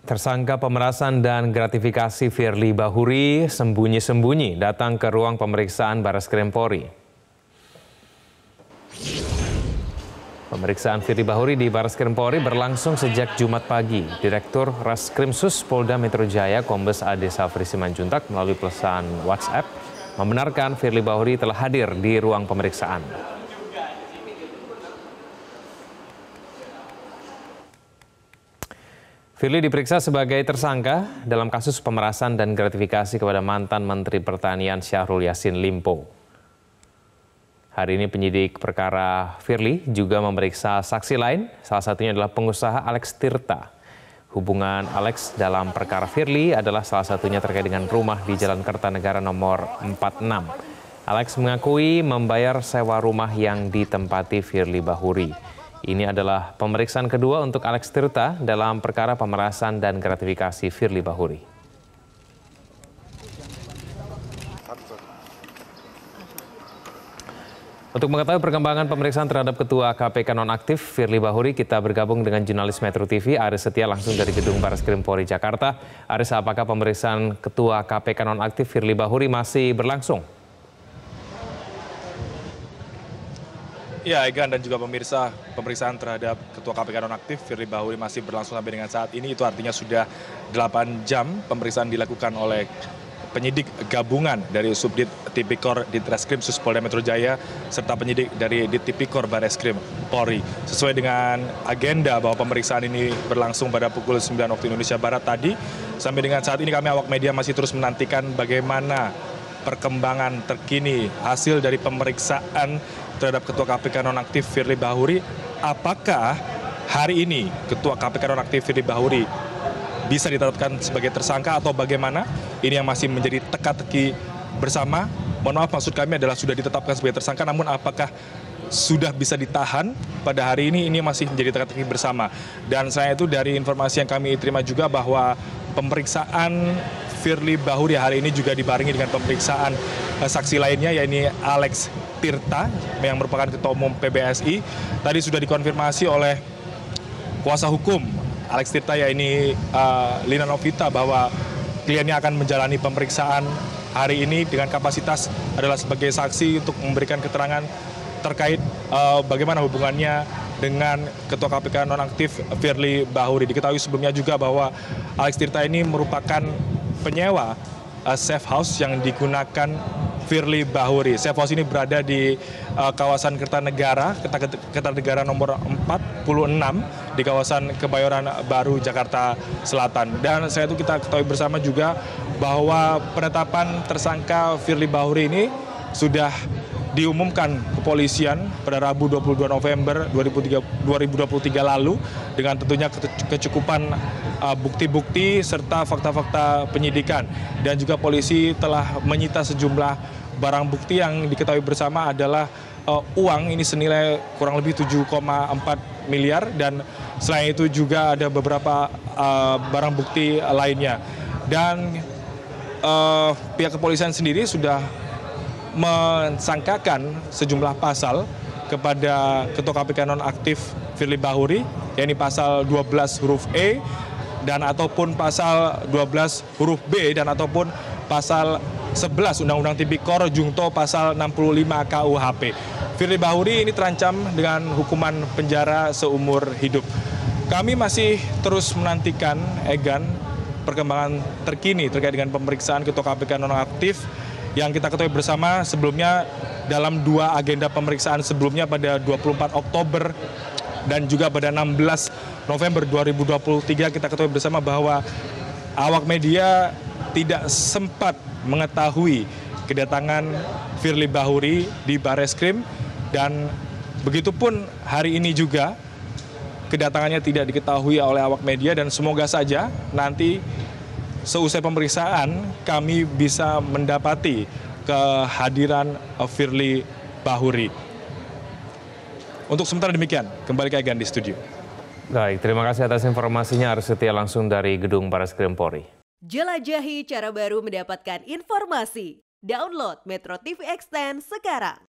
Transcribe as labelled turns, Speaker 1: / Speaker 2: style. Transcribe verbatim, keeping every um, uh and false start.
Speaker 1: Tersangka pemerasan dan gratifikasi Firly Bahuri sembunyi-sembunyi datang ke ruang pemeriksaan Barreskrim Polri. Pemeriksaan Firly Bahuri di Barreskrim Polri berlangsung sejak Jumat pagi. Direktur Reskrimsus Polda Metro Jaya Kombes Ade Safri Simanjuntak melalui pesan WhatsApp membenarkan Firly Bahuri telah hadir di ruang pemeriksaan. Firly diperiksa sebagai tersangka dalam kasus pemerasan dan gratifikasi kepada mantan Menteri Pertanian Syahrul Yassin Limpo. Hari ini penyidik perkara Firly juga memeriksa saksi lain, salah satunya adalah pengusaha Alex Tirta. Hubungan Alex dalam perkara Firly adalah salah satunya terkait dengan rumah di Jalan Kertanegara nomor empat puluh enam. Alex mengakui membayar sewa rumah yang ditempati Firly Bahuri. Ini adalah pemeriksaan kedua untuk Alex Tirta dalam perkara pemerasan dan gratifikasi Firly Bahuri. Untuk mengetahui perkembangan pemeriksaan terhadap Ketua K P K nonaktif Firly Bahuri, kita bergabung dengan jurnalis Metro T V Aris Setia langsung dari Gedung Barreskrim Polri Jakarta. Aris, apakah pemeriksaan Ketua K P K nonaktif Firly Bahuri masih berlangsung?
Speaker 2: Ya, Egan dan juga pemirsa, pemeriksaan terhadap Ketua K P K nonaktif Firly Bahuri masih berlangsung sampai dengan saat ini. Itu artinya sudah delapan jam pemeriksaan dilakukan oleh penyidik gabungan dari Subdit Tipikor Ditreskrimsus Polda Metro Jaya serta penyidik dari Dittipikor Barreskrim Polri. Sesuai dengan agenda bahwa pemeriksaan ini berlangsung pada pukul sembilan waktu Indonesia Barat tadi, sampai dengan saat ini kami awak media masih terus menantikan bagaimana perkembangan terkini hasil dari pemeriksaan terhadap Ketua K P K nonaktif Firly Bahuri. Apakah hari ini Ketua K P K nonaktif Firly Bahuri bisa ditetapkan sebagai tersangka atau bagaimana? Ini yang masih menjadi teka-teki bersama. Mohon maaf, maksud kami adalah sudah ditetapkan sebagai tersangka, namun apakah sudah bisa ditahan pada hari ini, ini masih menjadi teka-teki bersama. Dan selain itu dari informasi yang kami terima juga bahwa pemeriksaan Firly Bahuri hari ini juga dibarengi dengan pemeriksaan uh, saksi lainnya, yaitu Alex Tirta yang merupakan Ketua Umum P B S I. Tadi sudah dikonfirmasi oleh kuasa hukum Alex Tirta, yaitu uh, Lina Novita, bahwa kliennya akan menjalani pemeriksaan hari ini dengan kapasitas adalah sebagai saksi untuk memberikan keterangan terkait uh, bagaimana hubungannya dengan Ketua K P K nonaktif Firly Bahuri. Diketahui sebelumnya juga bahwa Alex Tirta ini merupakan penyewa uh, safe house yang digunakan Firly Bahuri. Safe house ini berada di uh, kawasan Kertanegara, Kertanegara nomor empat puluh enam di kawasan Kebayoran Baru, Jakarta Selatan. Dan saya itu kita ketahui bersama juga bahwa penetapan tersangka Firly Bahuri ini sudah diumumkan kepolisian pada Rabu dua puluh dua November dua ribu dua puluh tiga lalu dengan tentunya kecukupan bukti-bukti uh, serta fakta-fakta penyidikan. Dan juga polisi telah menyita sejumlah barang bukti yang diketahui bersama adalah uh, uang ini senilai kurang lebih tujuh koma empat miliar, dan selain itu juga ada beberapa uh, barang bukti lainnya. Dan uh, pihak kepolisian sendiri sudah mensangkakan sejumlah pasal kepada Ketua K P K nonaktif Firly Bahuri, yakni pasal dua belas huruf E dan ataupun pasal dua belas huruf B dan ataupun pasal sebelas Undang-Undang Tipikor Jungto pasal enam puluh lima K U H P. Firly Bahuri ini terancam dengan hukuman penjara seumur hidup. Kami masih terus menantikan, Egan, perkembangan terkini terkait dengan pemeriksaan Ketua K P K nonaktif yang kita ketahui bersama sebelumnya dalam dua agenda pemeriksaan sebelumnya pada dua puluh empat Oktober dan juga pada enam belas November dua ribu dua puluh tiga kita ketahui bersama bahwa awak media tidak sempat mengetahui kedatangan Firly Bahuri di Barreskrim, dan begitupun hari ini juga kedatangannya tidak diketahui oleh awak media. Dan semoga saja nanti seusai pemeriksaan kami bisa mendapati kehadiran Firly Bahuri. Untuk sementara demikian, kembali ke Egan di studio.
Speaker 1: Baik, terima kasih atas informasinya Aris Setia langsung dari Gedung Barreskrim Polri.
Speaker 3: Jelajahi cara baru mendapatkan informasi. Download Metro T V Extend sekarang.